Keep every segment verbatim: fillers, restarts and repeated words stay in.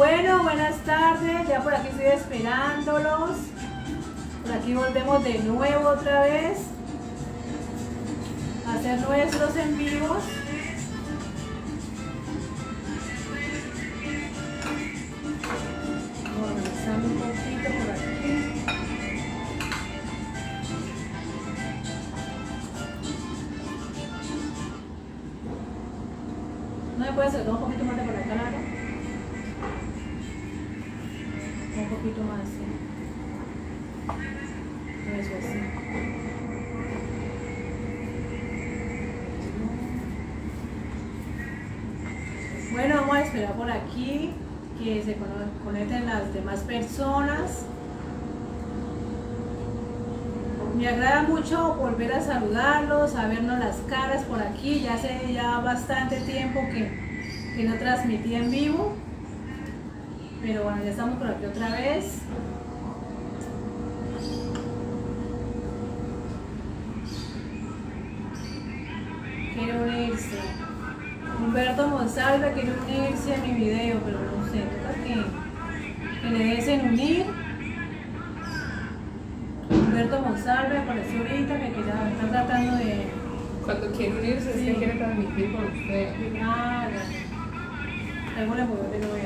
Bueno, buenas tardes, ya por aquí estoy esperándolos. Por aquí volvemos de nuevo otra vez a hacer nuestros en vivos. Organizando un poquito por aquí. ¿No me puede acercar un poquito más de por acá, Lara? Un poquito más, sí. Eso así. Bueno, vamos a esperar por aquí que se conecten las demás personas. Me agrada mucho volver a saludarlos, a vernos las caras por aquí. Ya hace ya bastante tiempo que, que no transmití en vivo. Pero bueno, ya estamos por aquí otra vez. Quiere unirse. Humberto Monsalve quiere unirse a mi video, pero no sé, toca que, que le des en unir. Humberto Monsalve apareció ahorita que queda, está tratando de... Cuando quiere unirse, sí, es que quiere transmitir por usted. Ah, algo le movió de nuevo.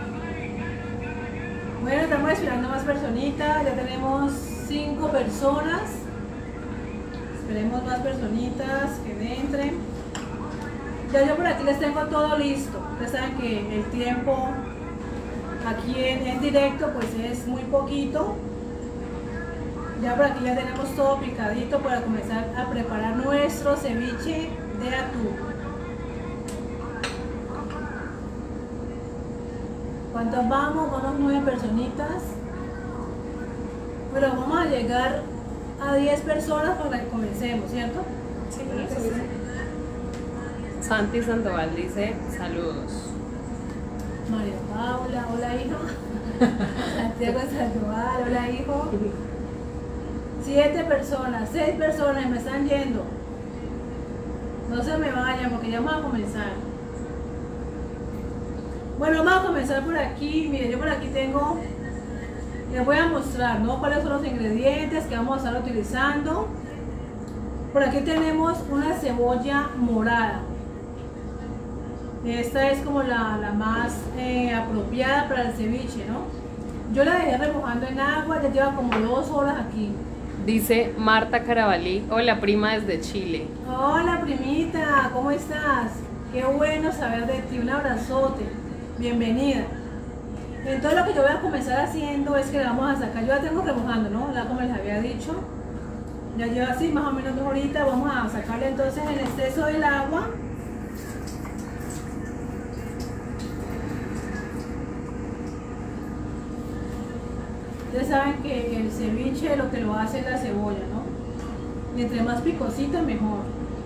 Bueno, estamos esperando más personitas, ya tenemos cinco personas. Esperemos más personitas que entren. Ya yo por aquí les tengo todo listo. Ustedes saben que el tiempo aquí en, en directo pues es muy poquito. Ya por aquí ya tenemos todo picadito para comenzar a preparar nuestro ceviche de atún. ¿Cuántas vamos? Vamos nueve personitas. Bueno, vamos a llegar a diez personas para que comencemos, ¿cierto? Sí, sí, sí. Santi Sandoval dice saludos. María Paula, hola hijo. Santiago Sandoval, hola hijo. Siete personas, seis personas me están yendo. No se me vayan porque ya vamos a comenzar. Bueno, vamos a comenzar por aquí. Miren, yo por aquí tengo, les voy a mostrar, ¿no?, cuáles son los ingredientes que vamos a estar utilizando. Por aquí tenemos una cebolla morada. Esta es como la, la más eh, apropiada para el ceviche, ¿no? Yo la dejé remojando en agua, ya lleva como dos horas aquí. Dice Marta Carabalí, hola prima desde Chile. Hola primita, ¿cómo estás? Qué bueno saber de ti, un abrazote, bienvenida. Entonces lo que yo voy a comenzar haciendo es que la vamos a sacar, yo la tengo remojando, ¿no? La como les había dicho, ya lleva así más o menos dos horitas, vamos a sacarle entonces el exceso del agua. Ustedes saben que el ceviche lo que lo hace es la cebolla, ¿no? Y entre más picosita mejor.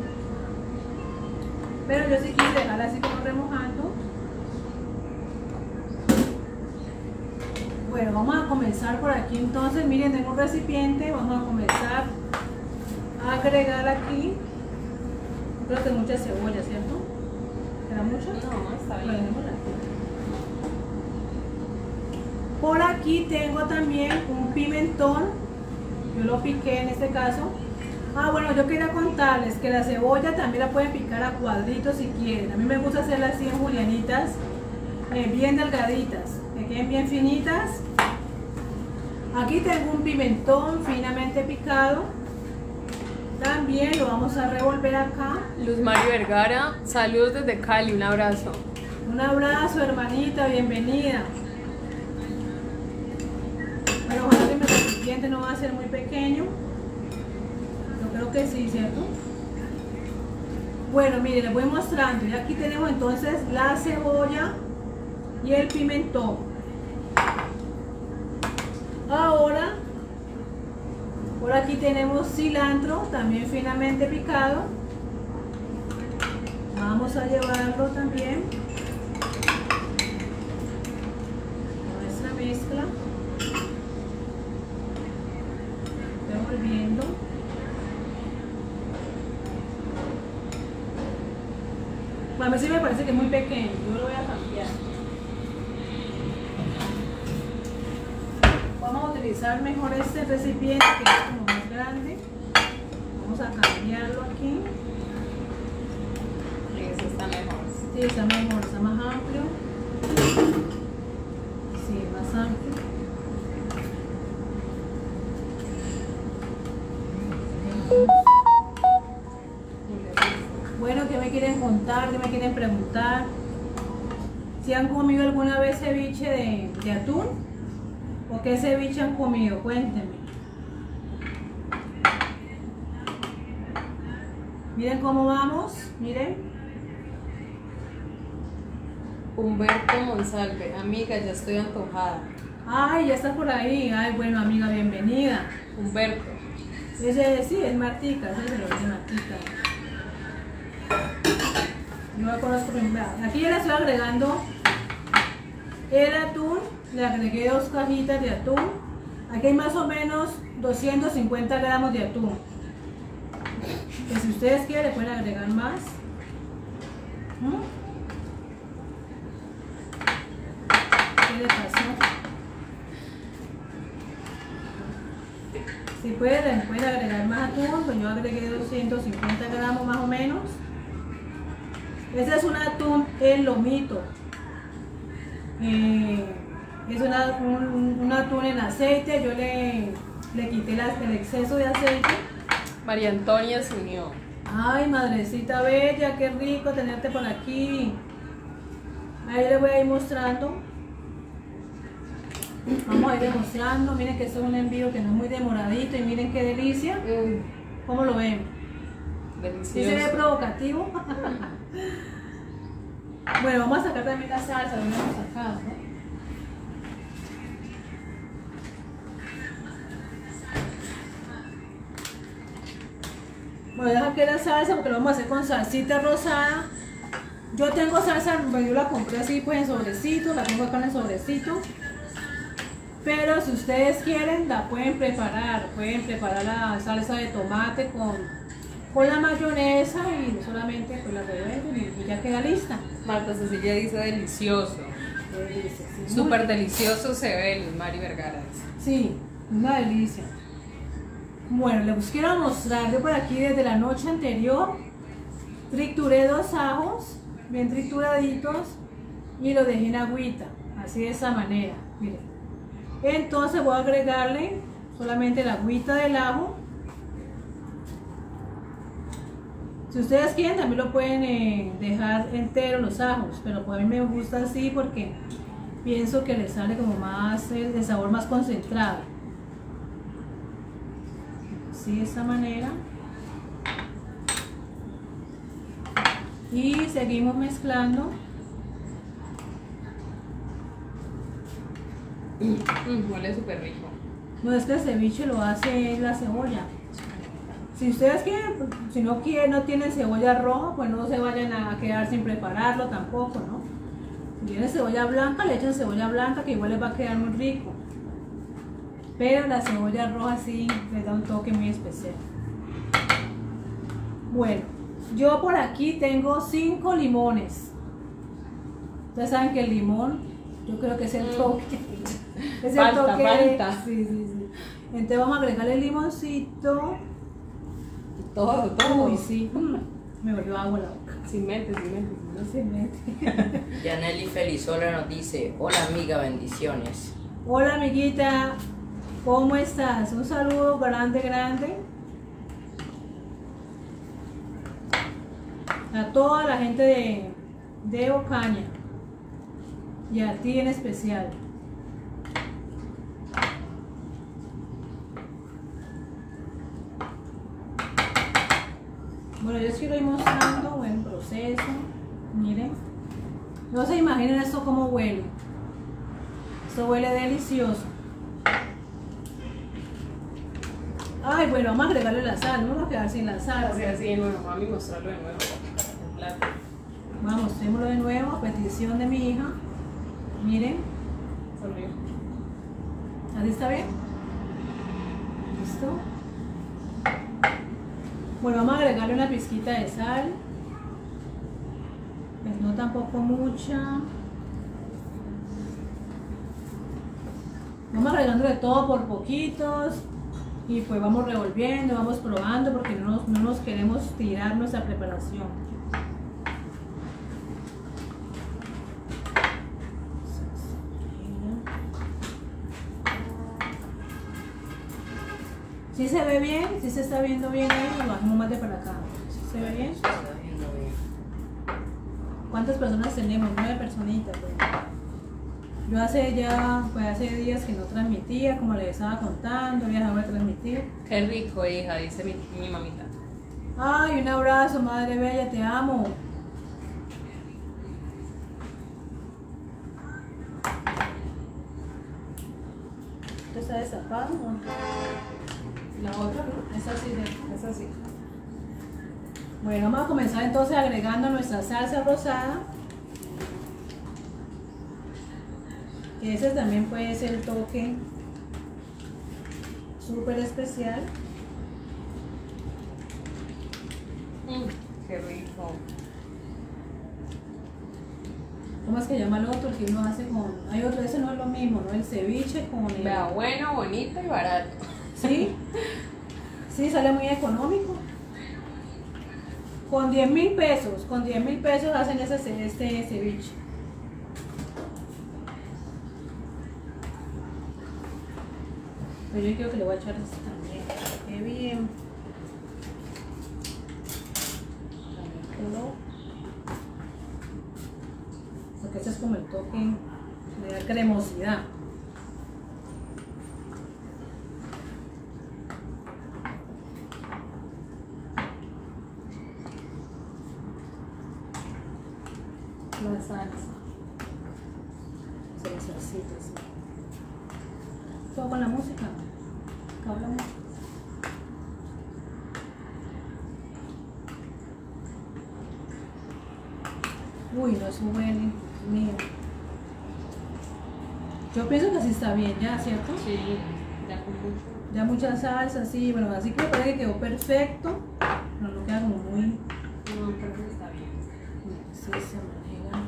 Pero yo sí quise dejarla así como remojando. Bueno, vamos a comenzar por aquí entonces. Miren, tengo un recipiente, vamos a comenzar a agregar aquí. Creo que mucha cebolla, ¿cierto? ¿Era mucho? No, está bien. Bueno, por aquí tengo también un pimentón, yo lo piqué en este caso. Ah, bueno, yo quería contarles que la cebolla también la pueden picar a cuadritos si quieren. A mí me gusta hacerla así en julianitas, eh, bien delgaditas, que queden bien finitas. Aquí tengo un pimentón finamente picado. También lo vamos a revolver acá. Luz Mario Vergara, saludos desde Cali, un abrazo. Un abrazo, hermanita, bienvenida. Pero ojalá que mi recipiente no va a ser muy pequeño. Yo creo que sí, ¿cierto? Bueno, miren, les voy mostrando. Y aquí tenemos entonces la cebolla y el pimentón. Ahora, por aquí tenemos cilantro, también finamente picado. Vamos a llevarlo también a nuestra mezcla. Revolviendo. A mí sí me parece que es muy pequeño, yo lo voy a cambiar. utilizar mejor este recipiente que es como más grande. Vamos a cambiarlo aquí. Eso está mejor. Sí, está mejor, está más amplio. Sí, más amplio. Bueno, ¿qué me quieren contar? ¿Qué me quieren preguntar? ¿Si han comido alguna vez ceviche de, de atún? ¿O qué ceviche han comido? Cuéntenme. Miren cómo vamos, miren. Humberto Monsalve, amiga, ya estoy antojada. Ay, ya estás por ahí. Ay, bueno, amiga, bienvenida. Humberto. Ese sí, es Martica, ese se lo dice Martica. No la conozco. Aquí ya le estoy agregando el atún, le agregué dos cajitas de atún. Aquí hay más o menos doscientos cincuenta gramos de atún. Que si ustedes quieren le pueden agregar más. ¿Mm? ¿Qué le pasó? Si pueden, pueden agregar más atún, pues yo agregué doscientos cincuenta gramos más o menos. Este es un atún en lomito. Eh, es una, un, un atún en aceite. Yo le, le quité las, el exceso de aceite. María Antonia se unió. Ay, madrecita bella, qué rico tenerte por aquí. Ahí le voy a ir mostrando. Vamos a ir demostrando. Miren que esto es un envío que no es muy demoradito y miren qué delicia. Mm, ¿Cómo lo ven? delicioso. ¿Sí se ve provocativo? Bueno, vamos a sacar también la salsa, lo hemos sacado, ¿no? Bueno, ya saqué la salsa porque lo vamos a hacer con salsita rosada. Yo tengo salsa, yo la compré así pues en sobrecito, la tengo acá en el sobrecito. Pero si ustedes quieren, la pueden preparar. Pueden preparar la salsa de tomate con, con la mayonesa y solamente pues la revuelven y, y ya queda lista. Marta Cecilia dice delicioso. Delicia, sí, Súper muy- delicioso se ve, Luz Mari Vergara. Sí, una delicia. Bueno, les quiero mostrar, yo por aquí desde la noche anterior trituré dos ajos, bien trituraditos, y lo dejé en agüita, así de esa manera, miren. Entonces voy a agregarle solamente la agüita del ajo. Si ustedes quieren también lo pueden eh, dejar entero los ajos, pero pues a mí me gusta así porque pienso que le sale como más el, el sabor más concentrado. Así de esta manera. Y seguimos mezclando. Mm, huele súper rico. No es que el ceviche lo hace la cebolla. Si ustedes quieren, si no quieren, no tienen cebolla roja, pues no se vayan a quedar sin prepararlo tampoco, ¿no? Si tienen cebolla blanca, le echan cebolla blanca que igual les va a quedar muy rico. Pero la cebolla roja sí le da un toque muy especial. Bueno, yo por aquí tengo cinco limones. Ustedes saben que el limón, yo creo que es el toque. Es el Falta, toque. falta. Sí, sí, sí. Entonces vamos a agregarle el limoncito. Todo, todo. Uy, sí. Me volvió agua la boca. Sin mente, sin mente. No se mete. Yaneli Felizola nos dice, hola amiga, bendiciones. Hola amiguita, ¿cómo estás? Un saludo grande, grande. A toda la gente de, de Ocaña. Y a ti en especial. Bueno, yo les quiero ir mostrando buen proceso. Miren. No se imaginen esto cómo huele. Esto huele delicioso. Ay, bueno, vamos a agregarle la sal. No vamos a quedar sin la sal. Así, así de nuevo, mami, mostrarlo de nuevo. El plato. Vamos, mostrémoslo de nuevo a petición de mi hija. Miren. Sonríe. ¿Así está bien? ¿Listo? Bueno, vamos a agregarle una pizquita de sal. Pues no tampoco mucha. Vamos agregando de todo por poquitos y pues vamos revolviendo, vamos probando porque no nos, no nos queremos tirar nuestra preparación. ¿Sí se ve bien? ¿Sí se está viendo bien ahí? Lo bajamos más de para acá. ¿Sí se ve bien? Se está viendo bien. ¿Cuántas personas tenemos? Nueve personitas. Pues. Yo hace ya, pues hace días que no transmitía, como les estaba contando, había dejado de transmitir. Qué rico, hija, dice mi, mi mamita. Ay, un abrazo, madre bella, te amo. ¿Esto está destapado? ¿No? La otra, es así, es así. Bueno, vamos a comenzar entonces agregando nuestra salsa rosada. Que ese también puede ser el toque súper especial. Mm, qué rico. ¿Cómo es que llama el otro? El que uno hace con... Hay otro, ese no es lo mismo, ¿no? El ceviche con el... Vea, bueno, bonito y barato. ¿Sí? Sí, sale muy económico. Con diez mil pesos, con diez mil pesos hacen ese, este ceviche. Pero yo creo que le voy a echar esto también. Qué bien. Porque ese es como el toque, le da cremosidad. La salsa. Se les salsita así. Todo con la música. Acá hablamos. Uy, no es huele, mío. Yo pienso que así está bien ya, ¿cierto? Sí, ya con mucho. Ya mucha salsa, sí, bueno, así que me parece que quedó perfecto. No, no queda como muy... No, creo que está bien. Sí, se maneja.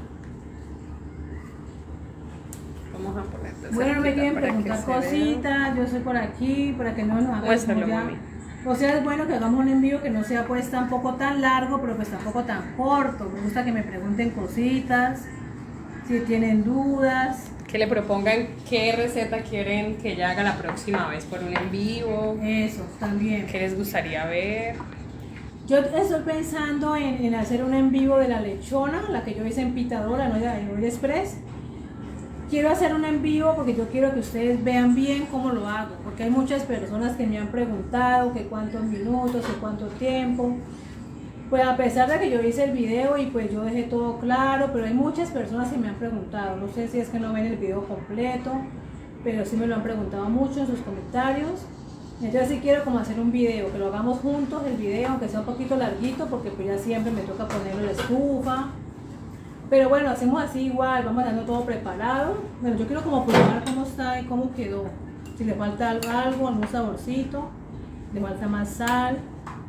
Vamos a ponerte Bueno, me quieren para que preguntar se vea. cositas, yo soy por aquí, para que no nos hagan Muéstralo, como ya- mami. O sea, es bueno que hagamos un envío que no sea pues tampoco tan largo, pero pues tampoco tan corto. Me gusta que me pregunten cositas, si tienen dudas. Que le propongan qué receta quieren que ella haga la próxima vez por un en vivo, Eso, también. qué les gustaría ver. Yo estoy pensando en, en hacer un en vivo de la lechona, la que yo hice en Pitadora, no de Hoy Express. Quiero hacer un en vivo porque yo quiero que ustedes vean bien cómo lo hago, porque hay muchas personas que me han preguntado que cuántos minutos, que cuánto tiempo. Pues a pesar de que yo hice el video y pues yo dejé todo claro, pero hay muchas personas que me han preguntado, no sé si es que no ven el video completo, pero sí me lo han preguntado mucho en sus comentarios. Entonces sí quiero como hacer un video, que lo hagamos juntos el video, aunque sea un poquito larguito, porque pues ya siempre me toca ponerlo en la estufa. Pero bueno, hacemos así igual, vamos dando todo preparado. Bueno, yo quiero como probar cómo está y cómo quedó. Si le falta algo, algo algún saborcito, le falta más sal.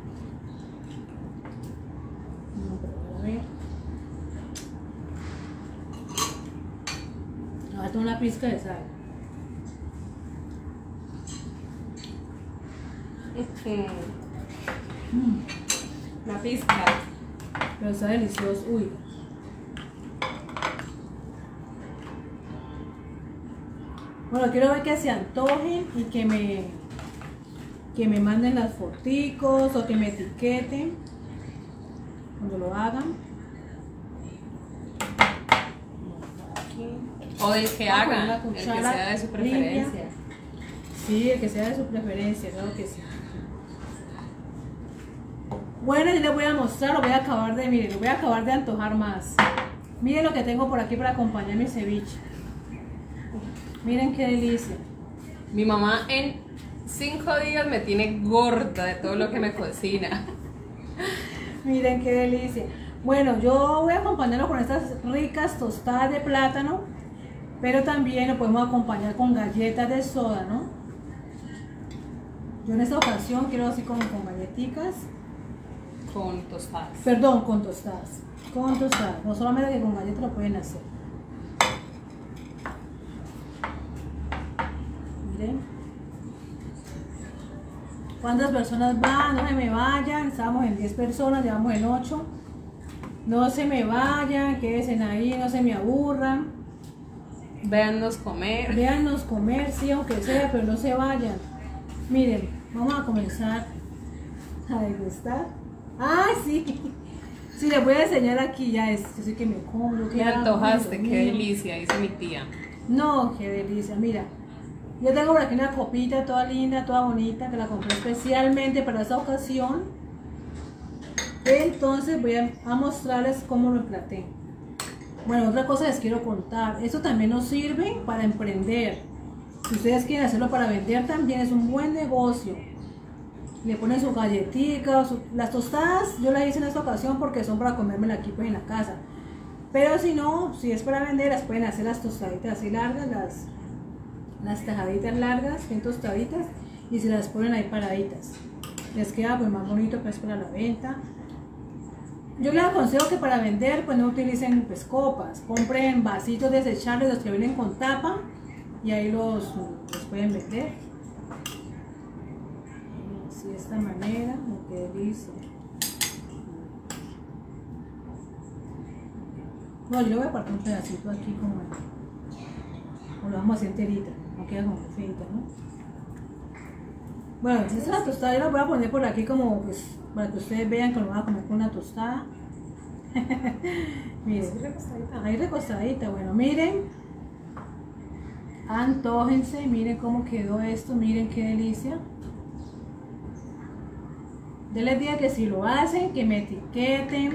Vamos a probar, a ver. Le falta una pizca de sal. Mm, La pizca. pero está delicioso. Uy. Bueno, quiero ver que se antojen y que me que me manden las foticos o que me etiqueten cuando lo hagan. O del que Voy a poner hagan, la el que cuchara sea de su limpia. preferencia. Sí, el que sea de su preferencia, claro que sí. Bueno, yo les voy a mostrar, lo voy a acabar de, miren, lo voy a acabar de antojar más. Miren lo que tengo por aquí para acompañar mi ceviche. Miren qué delicia. Mi mamá en cinco días me tiene gorda de todo lo que me cocina. Miren qué delicia. Bueno, yo voy a acompañarlo con estas ricas tostadas de plátano, pero también lo podemos acompañar con galletas de soda, ¿no? Yo en esta ocasión quiero así como con galletitas. Con tostadas. Perdón, con tostadas. Con tostadas. No solamente que con galletas lo pueden hacer. ¿Cuántas personas van? No se me vayan. Estábamos en diez personas, ya vamos en ocho. No se me vayan, quédense ahí, no se me aburran. Véannos comer. Véannos comer, sí, aunque sea, pero no se vayan. Miren, vamos a comenzar a degustar. ¡Ah, sí! Sí, les voy a enseñar aquí ya esto. Yo sé que me como. Me antojaste, qué delicia, dice mi tía. No, qué delicia, mira. Yo tengo por aquí una copita toda linda, toda bonita, que la compré especialmente para esta ocasión. Entonces voy a, a mostrarles cómo lo emplaté. Bueno, otra cosa les quiero contar. Esto también nos sirve para emprender. Si ustedes quieren hacerlo para vender, también es un buen negocio. Le ponen su galletita o su, las tostadas, yo las hice en esta ocasión porque son para comérmela aquí pues en la casa. Pero si no, si es para vender, las pueden hacer las tostaditas así largas, las, las tajaditas largas, bien tostaditas, y se las ponen ahí paraditas. Les queda pues más bonito pues para la venta. Yo les aconsejo que para vender pues no utilicen pues copas, compren vasitos desechables, los que vienen con tapa, y ahí los, los pueden vender. Así de esta manera, oh, qué delicia. No, yo le voy a partir un pedacito aquí como, o lo vamos a hacer enterita, no queda como feita, ¿no? Bueno, esta es la tostada, yo la voy a poner por aquí como pues para que ustedes vean que lo van a comer con una tostada. Miren, ahí recostadita, bueno, miren, antójense, miren cómo quedó esto, miren qué delicia. Yo les digo que si lo hacen, que me etiqueten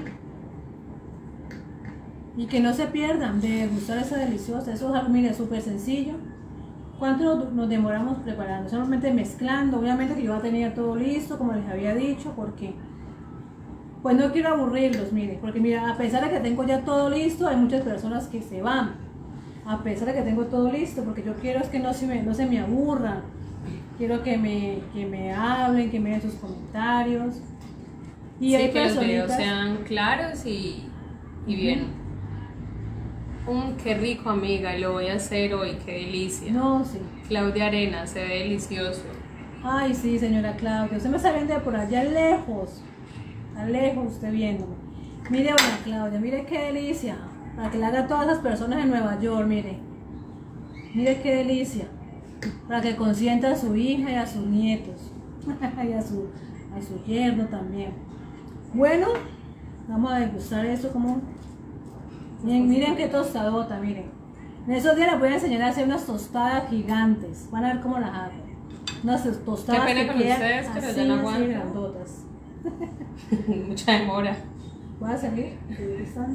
y que no se pierdan de gustar esa deliciosa. Eso es algo, miren, súper sencillo. ¿Cuánto nos, nos demoramos preparando? Solamente mezclando. Obviamente que yo ya tenía todo listo, como les había dicho, porque pues no quiero aburrirlos, miren, porque mira, a pesar de que tengo ya todo listo, hay muchas personas que se van. A pesar de que tengo todo listo, porque yo quiero es que no se me, no se me aburran. Quiero que me, que me hablen, que me den sus comentarios. Y sí, hay que los videos personitas- sean claros y, y bien. Un qué rico, amiga, y lo voy a hacer hoy, qué delicia. No, sí. Claudia Arena, se ve delicioso. Ay, sí, señora Claudia. Usted me está viendo de por allá lejos. Está lejos usted viéndome. Mire, doña Claudia, mire qué delicia. Para que le haga a todas las personas en Nueva York, mire. Mire qué delicia. Para que consienta a su hija y a sus nietos. Y a su, a su yerno también. Bueno, vamos a degustar esto como... Miren, miren qué tostadota, miren. En esos días les voy a enseñar a hacer unas tostadas gigantes. Van a ver cómo las hago. Unas tostadas Qué pena que con quedan ustedes, pero así, ya no así aguanto. grandotas. Mucha demora. ¿Voy a seguir? Ahí están.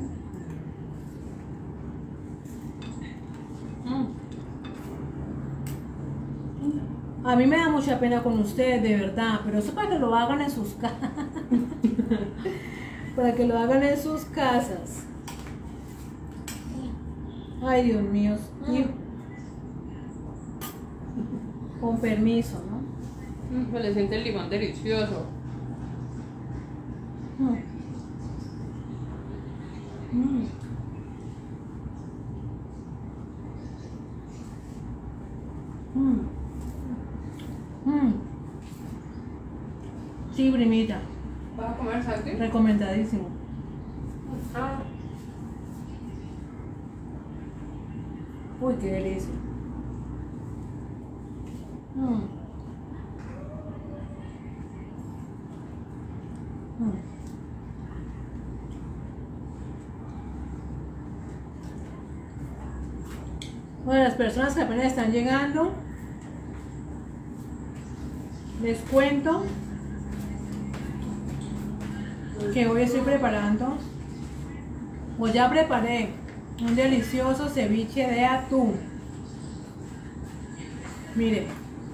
Mm. A mí me da mucha pena con ustedes, de verdad, pero eso para que lo hagan en sus casas. Para que lo hagan en sus casas. Ay, Dios mío. Y- con permiso, ¿no? Mm, se le siente el limón delicioso. Mm. Mm. Mm. Mm. Sí, primita, ¿Vas a comer, Santi? recomendadísimo. Ah. Uy, qué delicia. Mm. Mm. Bueno, las personas que apenas están llegando, les cuento que hoy estoy preparando, o ya preparé, un delicioso ceviche de atún. Mire,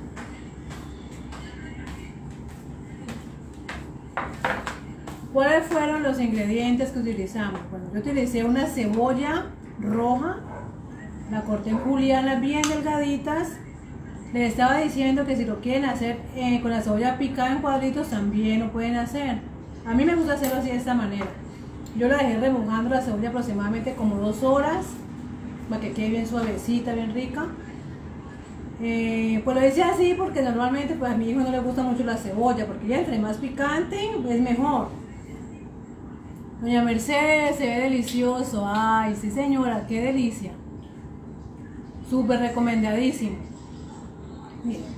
¿cuáles fueron los ingredientes que utilizamos? Bueno, yo utilicé una cebolla roja, la corté en julianas bien delgaditas. Les estaba diciendo que si lo quieren hacer eh, con la cebolla picada en cuadritos, también lo pueden hacer. A mí me gusta hacerlo así de esta manera. Yo la dejé remojando la cebolla aproximadamente como dos horas para que quede bien suavecita, bien rica. Eh, pues lo hice así porque normalmente pues a mi hijo no le gusta mucho la cebolla, porque ya entre más picante es mejor. Doña Mercedes, se ve delicioso. Ay, sí señora, qué delicia. Súper recomendadísimo. Miren.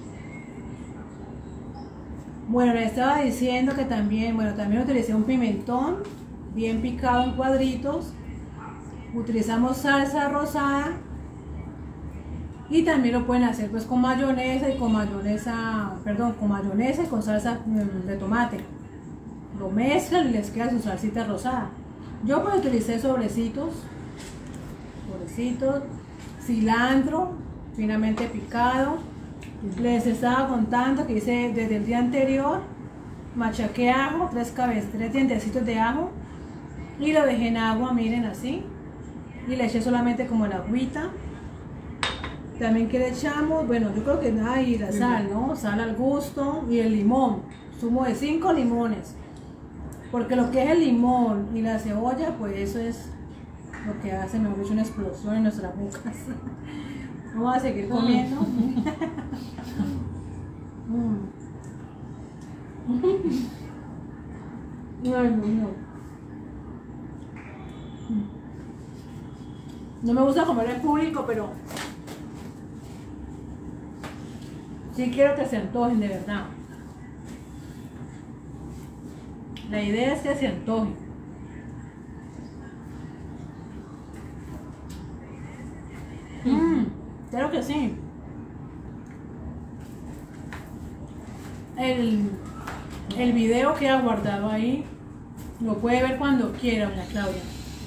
Bueno, le estaba diciendo que también, bueno, también utilicé un pimentón bien picado en cuadritos. Utilizamos salsa rosada. Y también lo pueden hacer pues con mayonesa y con mayonesa, perdón, con mayonesa y con salsa de tomate. Lo mezclan y les queda su salsita rosada. Yo pues utilicé sobrecitos, sobrecitos, cilantro finamente picado. Les estaba contando que hice desde el día anterior, machaqué ajo, tres cabezas, tres dientecitos de ajo y lo dejé en agua, miren así. Y le eché solamente como la agüita. También que le echamos, bueno, yo creo que nada, y la sal, ¿no? Sal al gusto y el limón, zumo de cinco limones. Porque lo que es el limón y la cebolla, pues eso es lo que hace, mejor dicho, una explosión en nuestras bocas. Vamos a seguir comiendo. Mm. Ay, no, no. No me gusta comer en público, pero sí quiero que se antojen de verdad. La idea es que se antojen. Mm, claro que sí. El, el video queda guardado ahí. Lo puede ver cuando quiera, doña Claudia.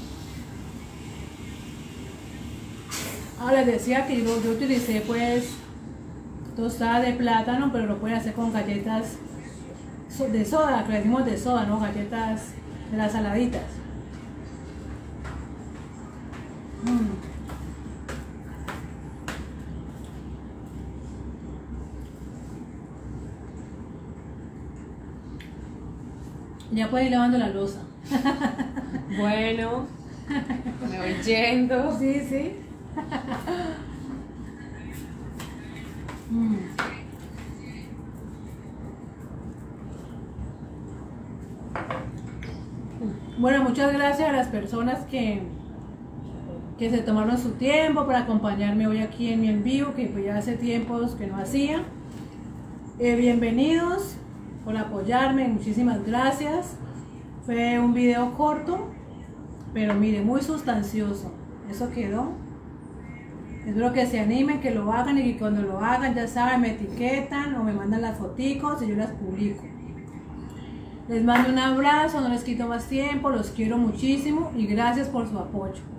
Ahora les decía que yo, yo utilicé pues tostada de plátano, pero lo pueden hacer con galletas de soda, que le decimos de soda, ¿no? Galletas de las saladitas. Mm. Ya puede ir lavando la loza. Bueno, me voy yendo. Sí, sí. Mm. Bueno, muchas gracias a las personas que, que se tomaron su tiempo para acompañarme hoy aquí en mi en vivo, que pues ya hace tiempos que no hacía. Eh, bienvenidos por apoyarme, muchísimas gracias. Fue un video corto, pero mire, muy sustancioso. Eso quedó. Espero que se animen, que lo hagan y que cuando lo hagan, ya saben, me etiquetan o me mandan las foticos y yo las publico. Les mando un abrazo, no les quito más tiempo, los quiero muchísimo y gracias por su apoyo.